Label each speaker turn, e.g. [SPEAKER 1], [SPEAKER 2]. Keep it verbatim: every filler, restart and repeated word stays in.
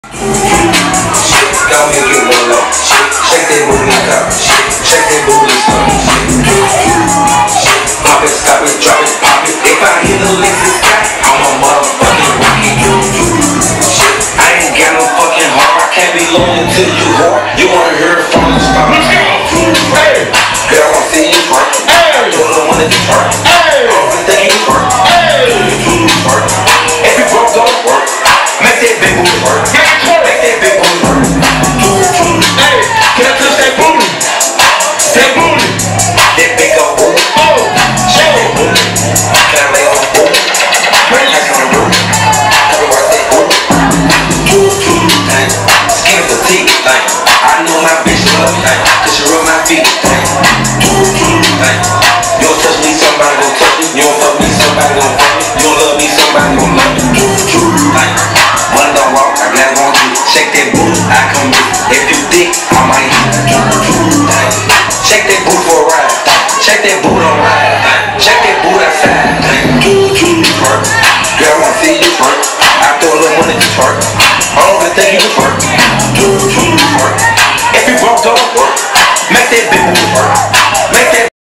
[SPEAKER 1] Go ahead and get one low. Shake that booty up. Shake that booty up. Pop it, stop it, drop it, pop it. If I hit a lick this guy, I'm a motherfucking rocket. I ain't got no fucking heart. I can't be loyal to you, whore. You wanna hear it from the start. Hey, girl, I wanna see you twerk. Hey, you don't wanna get twerk. Hey, I don't think you twerk. Hey, twerk. If you broke, don't work. Make that big booty work. Make that big booty work. Hey, can I touch that booty? That booty. That big old booty. Oh, shake that booty. Can I lay on the booty? Bring your ass on the roof. Let me watch that booty. Hey, skin fatigue. Like, I know my bitch love me. Like, cause she rub my feet. Hey, you don't touch me, somebody gon' touch me. You don't fuck me, somebody gon' fuck me. You don't love me, somebody gon' love me. Like, money don't walk, I glad gon' do. Shake that booty, I come with. If you thick, I might hit. Shake that booty for a ride. Shake that booty on ride. Shake that booty outside. Twerk. Girl, I wanna see you twerk. I throw a little money to twerk. I don't really think you can twerk. Twerk. If you broke, don't work. Make that big booty work. Make that